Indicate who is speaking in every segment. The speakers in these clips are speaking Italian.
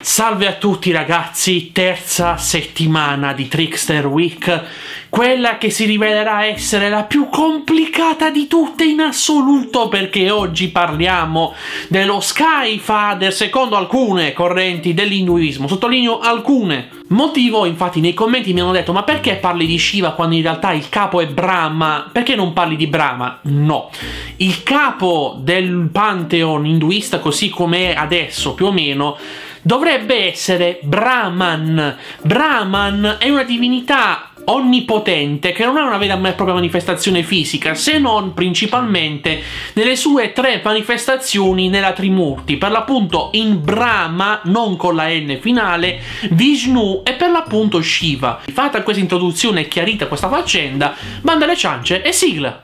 Speaker 1: Salve a tutti ragazzi, terza settimana di Trickster Week, quella che si rivelerà essere la più complicata di tutte in assoluto, perché oggi parliamo dello Sky Father secondo alcune correnti dell'induismo, sottolineo alcune. Motivo, infatti nei commenti mi hanno detto: ma perché parli di Shiva quando in realtà il capo è Brahma? Perché non parli di Brahma? No, il capo del pantheon induista così com'è adesso più o meno dovrebbe essere Brahman. Brahman è una divinità onnipotente che non ha una vera e propria manifestazione fisica, se non principalmente nelle sue tre manifestazioni nella Trimurti, per l'appunto in Brahma, non con la N finale, Vishnu e per l'appunto Shiva. Fatta questa introduzione e chiarita questa faccenda, banda alle ciance e sigla!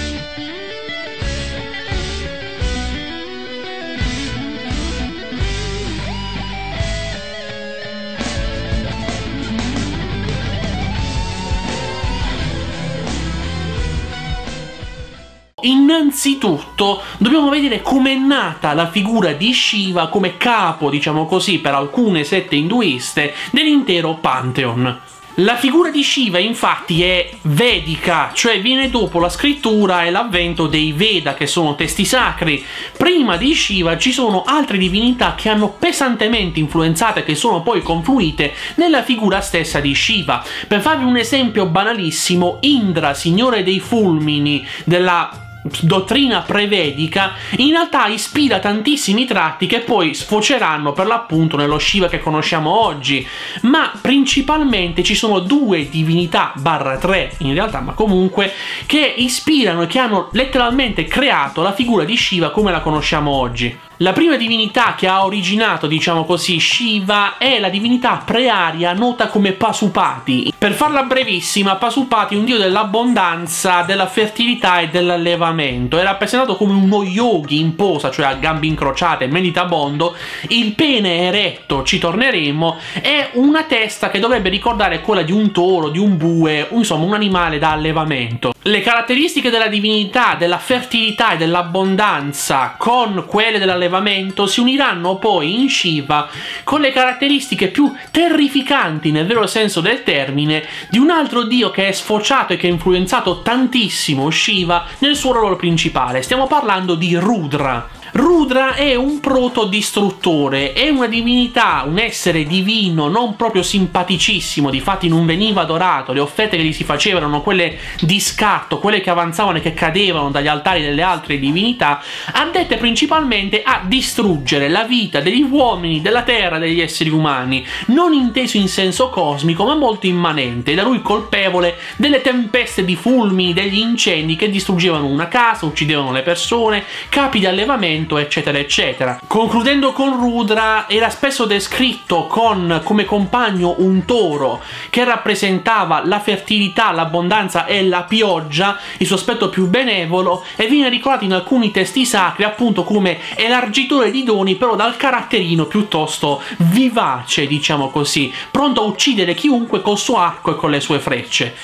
Speaker 1: Innanzitutto dobbiamo vedere come è nata la figura di Shiva come capo, diciamo così, per alcune sette induiste dell'intero Pantheon. La figura di Shiva infatti è vedica, cioè viene dopo la scrittura e l'avvento dei Veda, che sono testi sacri. Prima di Shiva ci sono altre divinità che hanno pesantemente influenzato e che sono poi confluite nella figura stessa di Shiva. Per farvi un esempio banalissimo, Indra, signore dei fulmini della dottrina prevedica, in realtà ispira tantissimi tratti che poi sfoceranno per l'appunto nello Shiva che conosciamo oggi, ma principalmente ci sono due divinità barra tre in realtà, ma comunque, che ispirano e che hanno letteralmente creato la figura di Shiva come la conosciamo oggi. La prima divinità che ha originato, diciamo così, Shiva è la divinità prearia nota come Pasupati. Per farla brevissima, Pasupati è un dio dell'abbondanza, della fertilità e dell'allevamento. È rappresentato come uno yogi in posa, cioè a gambe incrociate, meditabondo, il pene eretto, ci torneremo, e una testa che dovrebbe ricordare quella di un toro, di un bue, insomma un animale da allevamento. Le caratteristiche della divinità, della fertilità e dell'abbondanza con quelle dell'allevamento si uniranno poi in Shiva con le caratteristiche più terrificanti nel vero senso del termine di un altro dio che è sfociato e che ha influenzato tantissimo Shiva nel suo ruolo principale. Stiamo parlando di Rudra. Rudra è un protodistruttore, è una divinità, un essere divino non proprio simpaticissimo, difatti non veniva adorato, le offerte che gli si facevano erano quelle di scarto, quelle che avanzavano e che cadevano dagli altari delle altre divinità, addette principalmente a distruggere la vita degli uomini, della terra, degli esseri umani, non inteso in senso cosmico ma molto immanente, da lui colpevole delle tempeste di fulmini, degli incendi che distruggevano una casa, uccidevano le persone, capi di allevamento, eccetera eccetera. Concludendo con Rudra, era spesso descritto con come compagno un toro che rappresentava la fertilità, l'abbondanza e la pioggia, il suo aspetto più benevolo, e viene ricordato in alcuni testi sacri appunto come elargitore di doni, però dal caratterino piuttosto vivace, diciamo così, pronto a uccidere chiunque col suo arco e con le sue frecce.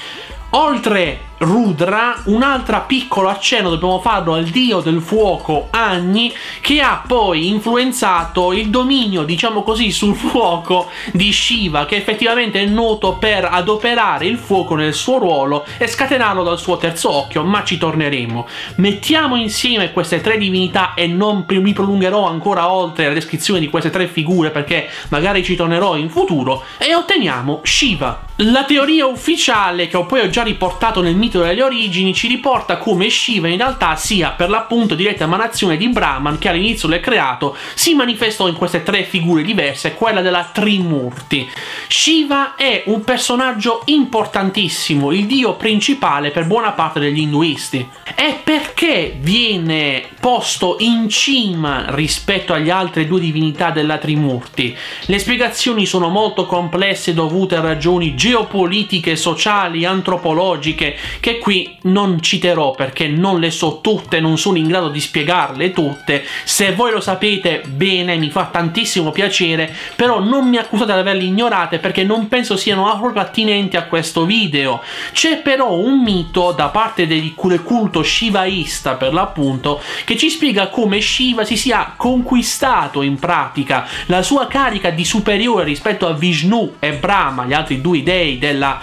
Speaker 1: Oltre Rudra, un altro piccolo accenno dobbiamo farlo al dio del fuoco Agni, che ha poi influenzato il dominio, diciamo così, sul fuoco di Shiva, che effettivamente è noto per adoperare il fuoco nel suo ruolo e scatenarlo dal suo terzo occhio, ma ci torneremo. Mettiamo insieme queste tre divinità e non mi prolungherò ancora oltre la descrizione di queste tre figure perché magari ci tornerò in futuro, e otteniamo Shiva. La teoria ufficiale, che poi ho già riportato nel mito delle origini, ci riporta come Shiva in realtà sia per l'appunto diretta emanazione di Brahman, che all'inizio l'è creato, si manifestò in queste tre figure diverse, quella della Trimurti. Shiva è un personaggio importantissimo, il dio principale per buona parte degli induisti. E perché viene posto in cima rispetto agli altre due divinità della Trimurti? Le spiegazioni sono molto complesse, dovute a ragioni geopolitiche, sociali, antropologiche, che qui non citerò perché non le so tutte, non sono in grado di spiegarle tutte. Se voi lo sapete bene, mi fa tantissimo piacere, però non mi accusate di averle ignorate perché non penso siano proprio attinenti a questo video. C'è però un mito da parte del culto shivaista, per l'appunto, che ci spiega come Shiva si sia conquistato in pratica la sua carica di superiore rispetto a Vishnu e Brahma, gli altri due dei della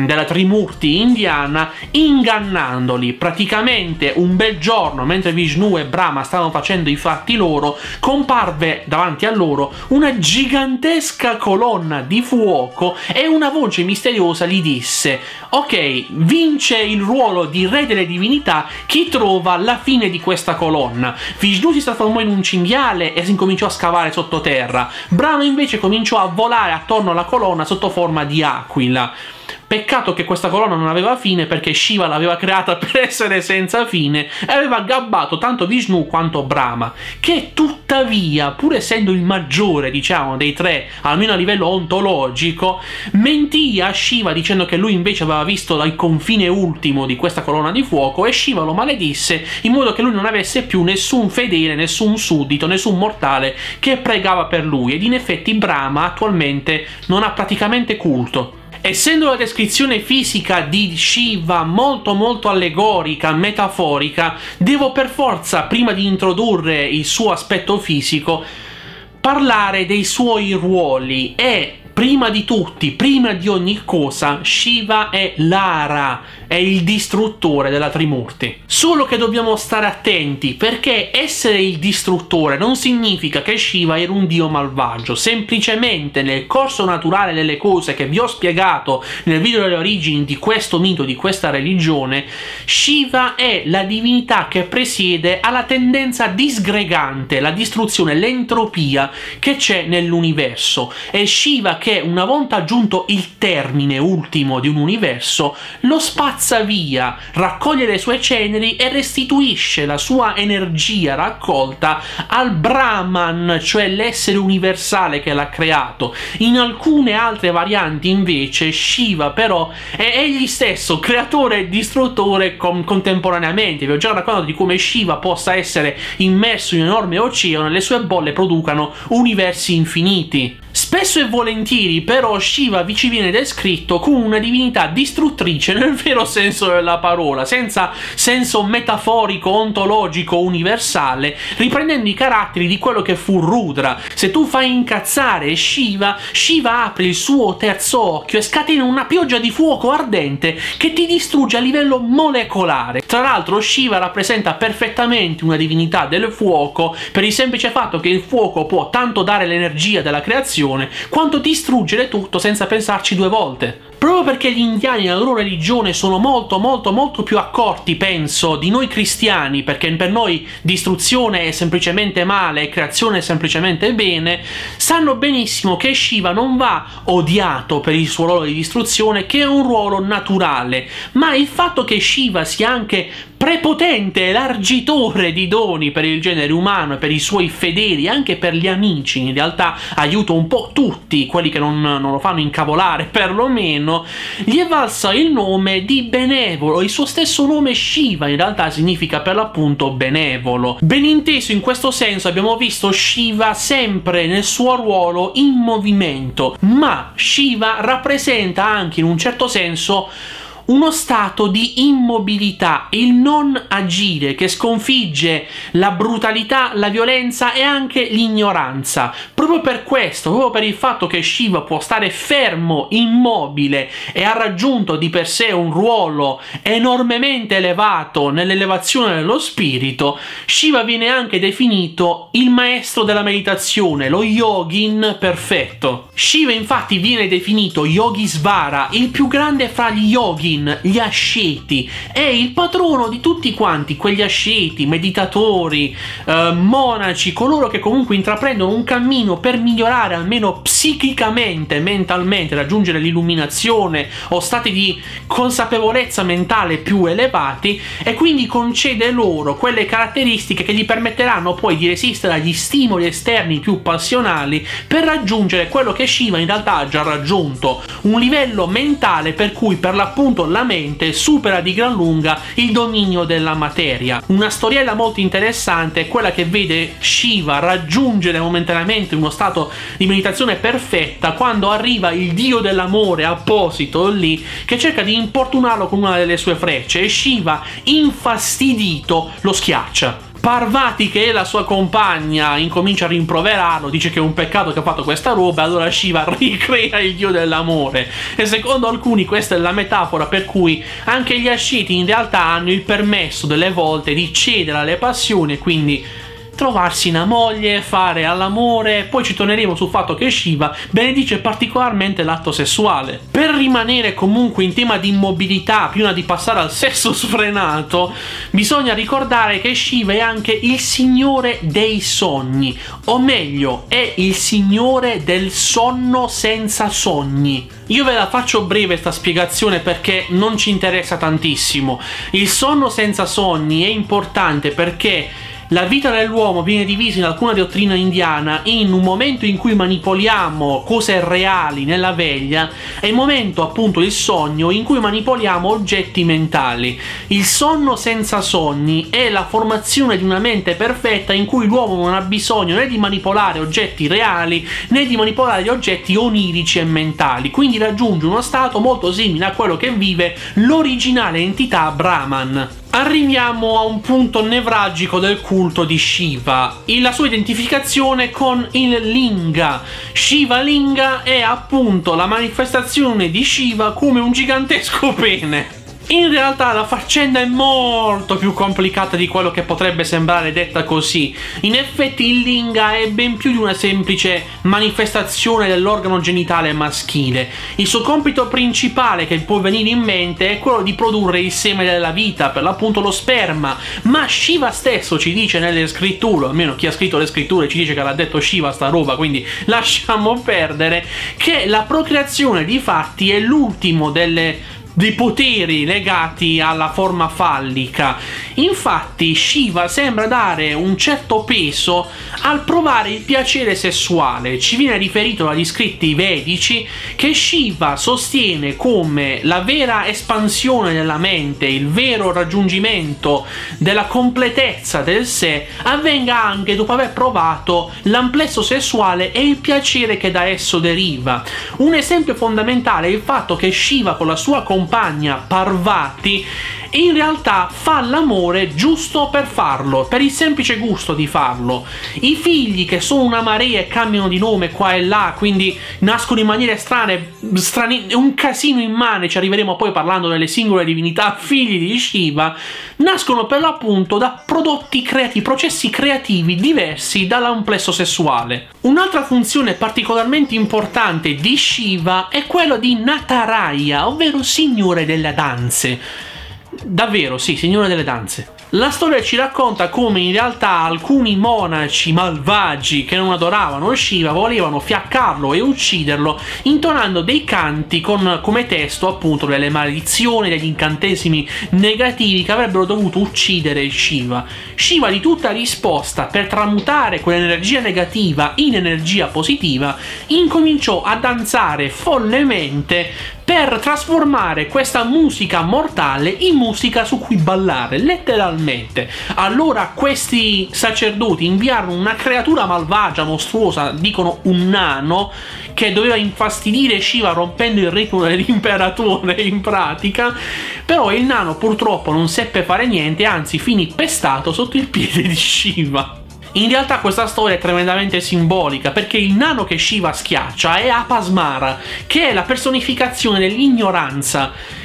Speaker 1: Trimurti indiana, ingannandoli. Praticamente un bel giorno, mentre Vishnu e Brahma stavano facendo i fatti loro, comparve davanti a loro una gigantesca colonna di fuoco e una voce misteriosa gli disse: ok, vince il ruolo di re delle divinità chi trova la fine di questa colonna. Vishnu si trasformò in un cinghiale e si incominciò a scavare sottoterra. Brahma invece cominciò a volare attorno alla colonna sotto forma di aquila. Peccato che questa colonna non aveva fine, perché Shiva l'aveva creata per essere senza fine e aveva gabbato tanto Vishnu quanto Brahma, che tuttavia, pur essendo il maggiore, diciamo, dei tre, almeno a livello ontologico, mentì a Shiva dicendo che lui invece aveva visto il confine ultimo di questa colonna di fuoco, e Shiva lo maledisse in modo che lui non avesse più nessun fedele, nessun suddito, nessun mortale che pregava per lui. Ed in effetti Brahma attualmente non ha praticamente culto. Essendo la descrizione fisica di Shiva molto allegorica, metaforica, devo per forza, prima di introdurre il suo aspetto fisico, parlare dei suoi ruoli. E prima di tutti, prima di ogni cosa, Shiva è l'Ara, è il distruttore della Trimurti. Solo che dobbiamo stare attenti, perché essere il distruttore non significa che Shiva era un dio malvagio. Semplicemente nel corso naturale delle cose che vi ho spiegato nel video delle origini di questo mito, di questa religione, Shiva è la divinità che presiede alla tendenza disgregante, la distruzione, l'entropia che c'è nell'universo. È Shiva che, una volta giunto il termine ultimo di un universo, lo spazza via, raccoglie le sue ceneri e restituisce la sua energia raccolta al Brahman, cioè l'essere universale che l'ha creato. In alcune altre varianti invece Shiva però è egli stesso creatore e distruttore contemporaneamente. Vi ho già raccontato di come Shiva possa essere immerso in un enorme oceano e le sue bolle producano universi infiniti. Spesso e volentieri però Shiva vi ci viene descritto come una divinità distruttrice nel vero senso della parola, senza senso metaforico, ontologico, universale, riprendendo i caratteri di quello che fu Rudra. Se tu fai incazzare Shiva, Shiva apre il suo terzo occhio e scatena una pioggia di fuoco ardente che ti distrugge a livello molecolare. Tra l'altro Shiva rappresenta perfettamente una divinità del fuoco, per il semplice fatto che il fuoco può tanto dare l'energia della creazione quanto distruggere tutto senza pensarci due volte. Proprio perché gli indiani nella loro religione sono molto più accorti, penso, di noi cristiani, perché per noi distruzione è semplicemente male e creazione è semplicemente bene, sanno benissimo che Shiva non va odiato per il suo ruolo di distruzione, che è un ruolo naturale, ma il fatto che Shiva sia anche prepotente, elargitore di doni per il genere umano e per i suoi fedeli, anche per gli amici, in realtà aiuta un po' tutti quelli che non lo fanno incavolare, perlomeno, gli è valsa il nome di benevolo. Il suo stesso nome Shiva in realtà significa per l'appunto benevolo. Ben inteso, in questo senso abbiamo visto Shiva sempre nel suo ruolo in movimento, ma Shiva rappresenta anche in un certo senso uno stato di immobilità, il non agire, che sconfigge la brutalità, la violenza e anche l'ignoranza. Proprio per questo, proprio per il fatto che Shiva può stare fermo, immobile e ha raggiunto di per sé un ruolo enormemente elevato nell'elevazione dello spirito, Shiva viene anche definito il maestro della meditazione, lo yogin perfetto. Shiva infatti viene definito Yogisvara, il più grande fra gli yogin, gli asceti, è il patrono di tutti quanti quegli asceti, meditatori, monaci, coloro che comunque intraprendono un cammino per migliorare almeno psicologicamente psichicamente, mentalmente raggiungere l'illuminazione o stati di consapevolezza mentale più elevati, e quindi concede loro quelle caratteristiche che gli permetteranno poi di resistere agli stimoli esterni più passionali per raggiungere quello che Shiva in realtà ha già raggiunto, un livello mentale per cui per l'appunto la mente supera di gran lunga il dominio della materia. Una storiella molto interessante è quella che vede Shiva raggiungere momentaneamente uno stato di meditazione perfetta quando arriva il dio dell'amore apposito lì che cerca di importunarlo con una delle sue frecce, e Shiva, infastidito, lo schiaccia. Parvati, che è la sua compagna, incomincia a rimproverarlo, dice che è un peccato che ha fatto questa roba, allora Shiva ricrea il dio dell'amore. E secondo alcuni questa è la metafora per cui anche gli asceti in realtà hanno il permesso delle volte di cedere alle passioni e quindi trovarsi una moglie, fare all'amore. Poi ci torneremo sul fatto che Shiva benedice particolarmente l'atto sessuale. Per rimanere comunque in tema di immobilità, prima di passare al sesso sfrenato, bisogna ricordare che Shiva è anche il signore dei sogni, o meglio, è il signore del sonno senza sogni. Io ve la faccio breve sta spiegazione perché non ci interessa tantissimo. Il sonno senza sogni è importante perché la vita dell'uomo viene divisa in alcuna dottrina indiana in un momento in cui manipoliamo cose reali nella veglia e il momento, appunto, il sogno, in cui manipoliamo oggetti mentali. Il sonno senza sogni è la formazione di una mente perfetta in cui l'uomo non ha bisogno né di manipolare oggetti reali né di manipolare gli oggetti onirici e mentali, quindi raggiunge uno stato molto simile a quello che vive l'originale entità Brahman. Arriviamo a un punto nevralgico del culto di Shiva, la sua identificazione con il Linga. Shiva Linga è appunto la manifestazione di Shiva come un gigantesco pene. In realtà la faccenda è molto più complicata di quello che potrebbe sembrare detta così. In effetti il Linga è ben più di una semplice manifestazione dell'organo genitale maschile. Il suo compito principale che può venire in mente è quello di produrre il seme della vita, per l'appunto lo sperma, ma Shiva stesso ci dice nelle scritture, almeno chi ha scritto le scritture ci dice che l'ha detto Shiva sta roba, quindi lasciamo perdere, che la procreazione di fatti è l'ultimo dei poteri legati alla forma fallica. Infatti Shiva sembra dare un certo peso al provare il piacere sessuale. Ci viene riferito dagli scritti vedici che Shiva sostiene come la vera espansione della mente, il vero raggiungimento della completezza del sé avvenga anche dopo aver provato l'amplesso sessuale e il piacere che da esso deriva. Un esempio fondamentale è il fatto che Shiva con la sua compagna Parvati in realtà fa l'amore giusto per farlo, per il semplice gusto di farlo. I figli, che sono una marea e cambiano di nome qua e là, quindi nascono in maniere strane, un casino immane, ci arriveremo poi parlando delle singole divinità figli di Shiva, nascono per l'appunto da prodotti creativi, processi creativi diversi dall'amplesso sessuale. Un'altra funzione particolarmente importante di Shiva è quella di Nataraya, ovvero signore delle danze. Davvero, sì, signore delle danze. La storia ci racconta come in realtà alcuni monaci malvagi che non adoravano Shiva volevano fiaccarlo e ucciderlo intonando dei canti con come testo appunto delle maledizioni, degli incantesimi negativi che avrebbero dovuto uccidere Shiva. Shiva, di tutta risposta, per tramutare quell'energia negativa in energia positiva, incominciò a danzare follemente per trasformare questa musica mortale in musica su cui ballare, letteralmente. Allora questi sacerdoti inviarono una creatura malvagia, mostruosa, dicono un nano, che doveva infastidire Shiva rompendo il ritmo dell'imperatore in pratica, però il nano purtroppo non seppe fare niente, anzi finì pestato sotto il piede di Shiva. In realtà questa storia è tremendamente simbolica perché il nano che Shiva schiaccia è Apasmara, che è la personificazione dell'ignoranza.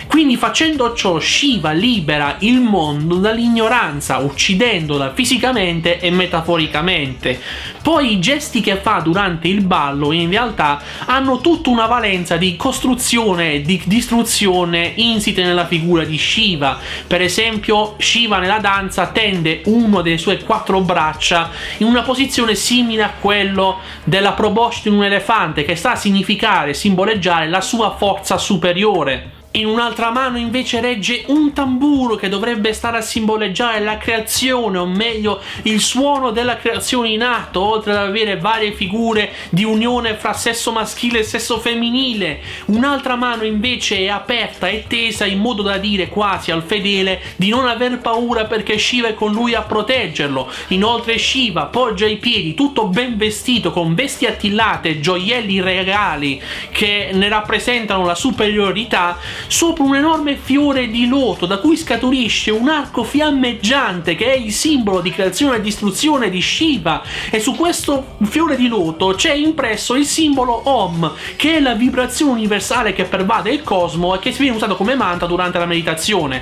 Speaker 1: Quindi facendo ciò Shiva libera il mondo dall'ignoranza, uccidendola fisicamente e metaforicamente. Poi i gesti che fa durante il ballo in realtà hanno tutta una valenza di costruzione e di distruzione insite nella figura di Shiva. Per esempio Shiva nella danza tende una delle sue 4 braccia in una posizione simile a quello della proboscide di un elefante, che sta a significare, simboleggiare la sua forza superiore. In un'altra mano invece regge un tamburo che dovrebbe stare a simboleggiare la creazione, o meglio il suono della creazione in atto, oltre ad avere varie figure di unione fra sesso maschile e sesso femminile. Un'altra mano invece è aperta e tesa in modo da dire quasi al fedele di non aver paura perché Shiva è con lui a proteggerlo. Inoltre Shiva poggia i piedi tutto ben vestito con vesti attillate, gioielli regali che ne rappresentano la superiorità, sopra un enorme fiore di loto da cui scaturisce un arco fiammeggiante che è il simbolo di creazione e distruzione di Shiva, e su questo fiore di loto c'è impresso il simbolo Om, che è la vibrazione universale che pervade il cosmo e che viene usato come mantra durante la meditazione.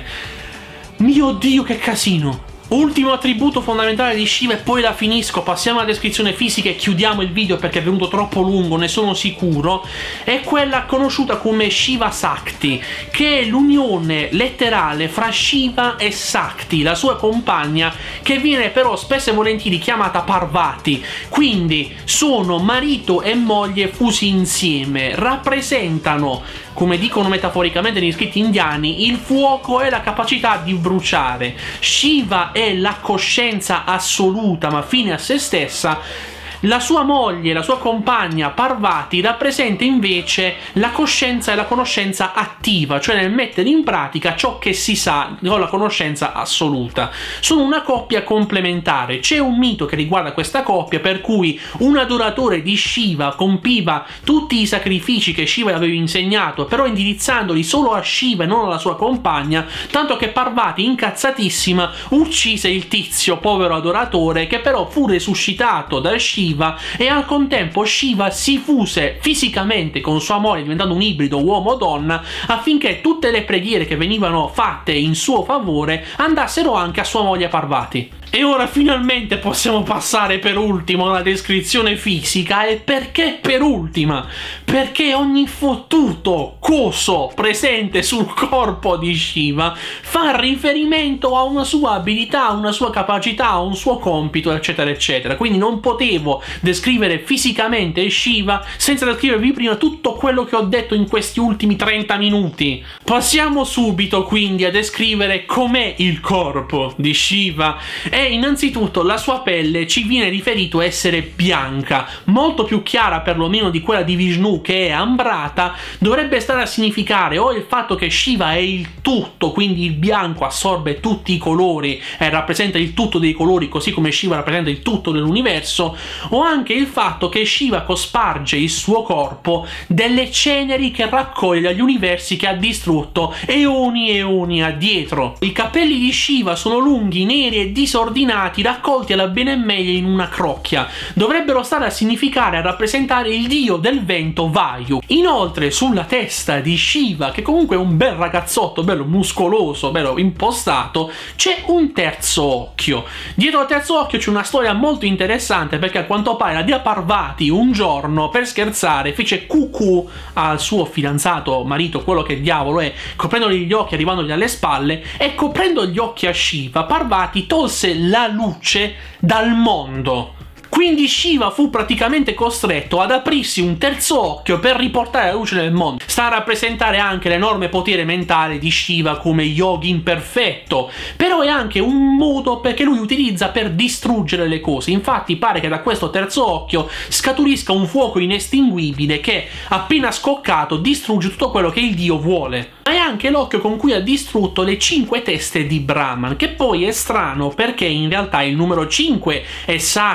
Speaker 1: Mio Dio, che casino! Ultimo attributo fondamentale di Shiva e poi la finisco, passiamo alla descrizione fisica e chiudiamo il video perché è venuto troppo lungo, ne sono sicuro. È quella conosciuta come Shiva Sakti, che è l'unione letterale fra Shiva e Sakti, la sua compagna, che viene però spesso e volentieri chiamata Parvati. Quindi sono marito e moglie fusi insieme, rappresentano, come dicono metaforicamente negli scritti indiani, il fuoco e la capacità di bruciare. Shiva è la coscienza assoluta ma fine a se stessa. La sua moglie, la sua compagna Parvati, rappresenta invece la coscienza e la conoscenza attiva, cioè nel mettere in pratica ciò che si sa con la conoscenza assoluta. Sono una coppia complementare. C'è un mito che riguarda questa coppia per cui un adoratore di Shiva compiva tutti i sacrifici che Shiva aveva insegnato, però indirizzandoli solo a Shiva e non alla sua compagna, tanto che Parvati, incazzatissima, uccise il tizio, povero adoratore, che però fu resuscitato da Shiva, e al contempo Shiva si fuse fisicamente con sua moglie, diventando un ibrido uomo-donna, affinché tutte le preghiere che venivano fatte in suo favore andassero anche a sua moglie Parvati. E ora finalmente possiamo passare per ultimo alla descrizione fisica. E perché per ultima? Perché ogni fottuto coso presente sul corpo di Shiva fa riferimento a una sua abilità, a una sua capacità, a un suo compito, eccetera eccetera. Quindi non potevo descrivere fisicamente Shiva senza descrivervi prima tutto quello che ho detto in questi ultimi 30 minuti. Passiamo subito quindi a descrivere com'è il corpo di Shiva. Innanzitutto la sua pelle ci viene riferito essere bianca, molto più chiara perlomeno di quella di Vishnu, che è ambrata. Dovrebbe stare a significare o il fatto che Shiva è il tutto, quindi il bianco assorbe tutti i colori e rappresenta il tutto dei colori, così come Shiva rappresenta il tutto dell'universo, o anche il fatto che Shiva cosparge il suo corpo delle ceneri che raccoglie dagli universi che ha distrutto eoni e eoni addietro. I capelli di Shiva sono lunghi, neri e disordinati, raccolti alla bene meglio in una crocchia. Dovrebbero stare a significare, a rappresentare il dio del vento Vayu. Inoltre sulla testa di Shiva, che comunque è un bel ragazzotto, bello muscoloso, bello impostato, c'è un terzo occhio. Dietro al terzo occhio c'è una storia molto interessante, perché a quanto pare la dea Parvati un giorno per scherzare fece cucù al suo fidanzato marito, quello che diavolo è, coprendogli gli occhi, arrivandogli alle spalle, e coprendo gli occhi a Shiva Parvati tolse la luce dal mondo. Quindi Shiva fu praticamente costretto ad aprirsi un terzo occhio per riportare la luce nel mondo. Sta a rappresentare anche l'enorme potere mentale di Shiva come yogi imperfetto, però è anche un modo perché lui utilizza per distruggere le cose. Infatti pare che da questo terzo occhio scaturisca un fuoco inestinguibile che, appena scoccato, distrugge tutto quello che il dio vuole. Ma è anche l'occhio con cui ha distrutto le 5 teste di Brahman, che poi è strano perché in realtà il numero 5 è sacro a Shiva,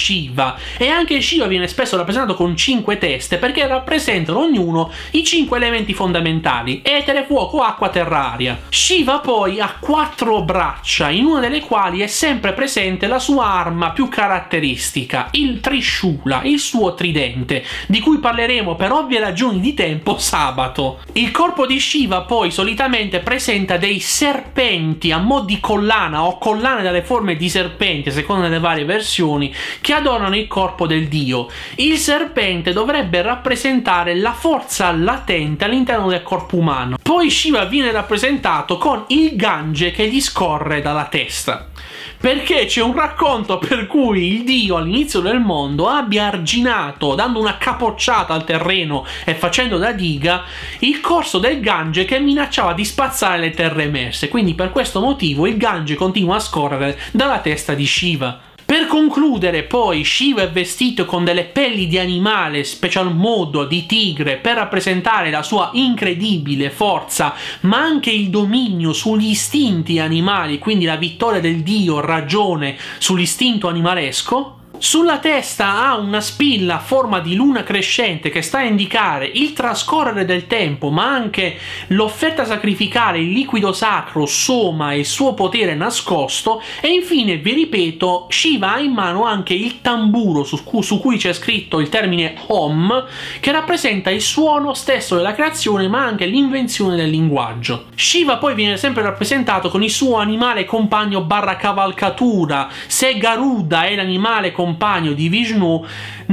Speaker 1: Shiva, e anche Shiva viene spesso rappresentato con 5 teste perché rappresentano ognuno i 5 elementi fondamentali: etere, fuoco, acqua, terra, aria. Shiva poi ha 4 braccia, in una delle quali è sempre presente la sua arma più caratteristica, il Trishula, il suo tridente, di cui parleremo per ovvie ragioni di tempo sabato. Il corpo di Shiva poi solitamente presenta dei serpenti a mo' di collana o collane dalle forme di serpenti, a seconda delle varie versioni, che adornano il corpo del dio. Il serpente dovrebbe rappresentare la forza latente all'interno del corpo umano. Poi Shiva viene rappresentato con il Gange che gli scorre dalla testa, perché c'è un racconto per cui il dio all'inizio del mondo abbia arginato, dando una capocciata al terreno e facendo da diga, il corso del Gange che minacciava di spazzare le terre emerse. Quindi per questo motivo il Gange continua a scorrere dalla testa di Shiva. Per concludere, poi, Shiva è vestito con delle pelli di animale, special modo di tigre, per rappresentare la sua incredibile forza, ma anche il dominio sugli istinti animali, quindi la vittoria del dio ragione sull'istinto animalesco. Sulla testa ha una spilla a forma di luna crescente che sta a indicare il trascorrere del tempo, ma anche l'offerta sacrificale, il liquido sacro, Soma e il suo potere nascosto. E infine, vi ripeto, Shiva ha in mano anche il tamburo su cui c'è scritto il termine Om, che rappresenta il suono stesso della creazione, ma anche l'invenzione del linguaggio. Shiva poi viene sempre rappresentato con il suo animale compagno barra cavalcatura. Se Garuda è l'animale compagno di Vishnu,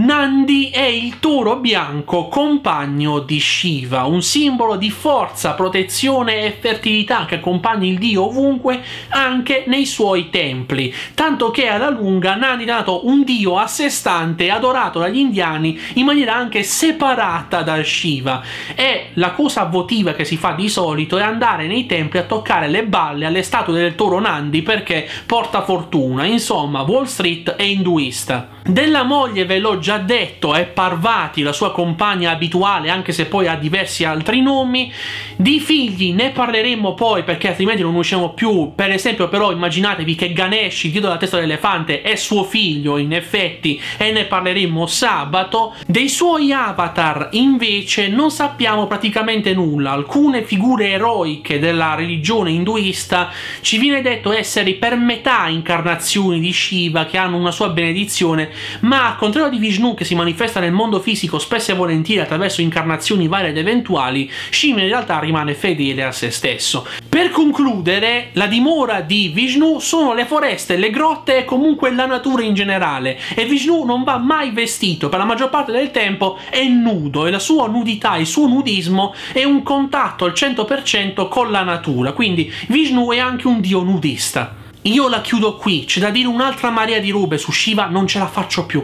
Speaker 1: Nandi è il toro bianco compagno di Shiva, un simbolo di forza, protezione e fertilità che accompagna il dio ovunque, anche nei suoi templi, tanto che alla lunga Nandi è diventato un dio a sé stante, adorato dagli indiani in maniera anche separata da Shiva. E la cosa votiva che si fa di solito è andare nei templi a toccare le balle alle statue del toro Nandi perché porta fortuna. Insomma, Wall Street è induista. Della moglie ve l'ho già detto, è Parvati, la sua compagna abituale, anche se poi ha diversi altri nomi. Di figli ne parleremo poi, perché altrimenti non usciamo più. Per esempio, però, immaginatevi che Ganesh, il dio della testa dell'elefante, è suo figlio in effetti, e ne parleremo sabato. Dei suoi avatar invece non sappiamo praticamente nulla. Alcune figure eroiche della religione induista ci viene detto essere per metà incarnazioni di Shiva che hanno una sua benedizione, ma al contrario di Vishnu che si manifesta nel mondo fisico spesso e volentieri attraverso incarnazioni varie ed eventuali, Shiva in realtà rimane fedele a se stesso. Per concludere, la dimora di Vishnu sono le foreste, le grotte e comunque la natura in generale, e Vishnu non va mai vestito, per la maggior parte del tempo è nudo, e la sua nudità, il suo nudismo è un contatto al 100% con la natura, quindi Vishnu è anche un dio nudista. Io la chiudo qui, c'è da dire un'altra marea di robe su Shiva, non ce la faccio più,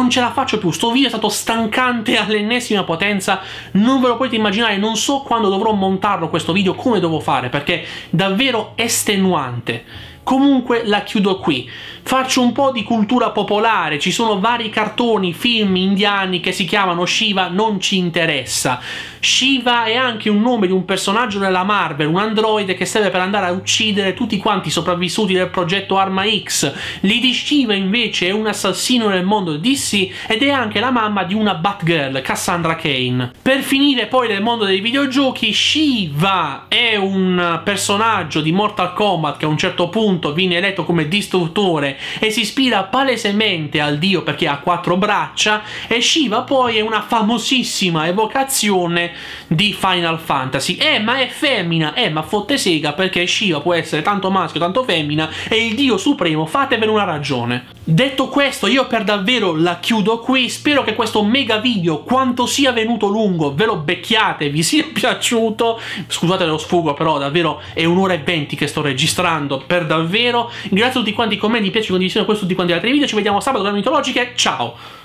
Speaker 1: sto video è stato stancante all'ennesima potenza, non ve lo potete immaginare, non so quando dovrò montarlo questo video, come devo fare, perché è davvero estenuante. Comunque la chiudo qui. Faccio un po' di cultura popolare, ci sono vari cartoni, film indiani che si chiamano Shiva, non ci interessa. Shiva è anche un nome di un personaggio della Marvel, un androide che serve per andare a uccidere tutti quanti i sopravvissuti del progetto Arma X. Lady Shiva invece è un assassino nel mondo DC ed è anche la mamma di una Batgirl, Cassandra Cain. Per finire poi nel mondo dei videogiochi, Shiva è un personaggio di Mortal Kombat che a un certo punto viene eletto come distruttore e si ispira palesemente al dio perché ha 4 braccia, e Shiva poi è una famosissima evocazione di Final Fantasy. Ma è femmina, ma fotte sega, perché Shiva può essere tanto maschio tanto femmina, è il dio supremo, fatevene una ragione. Detto questo, io per davvero la chiudo qui, spero che questo mega video, quanto sia venuto lungo, ve lo becchiate, vi sia piaciuto. Scusate lo sfogo, però davvero è 1 ora e 20 che sto registrando, per davvero. Grazie a tutti quanti i commenti, piace, condivisione, questo tutti quanti gli altri video, ci vediamo sabato con le mitologiche, ciao!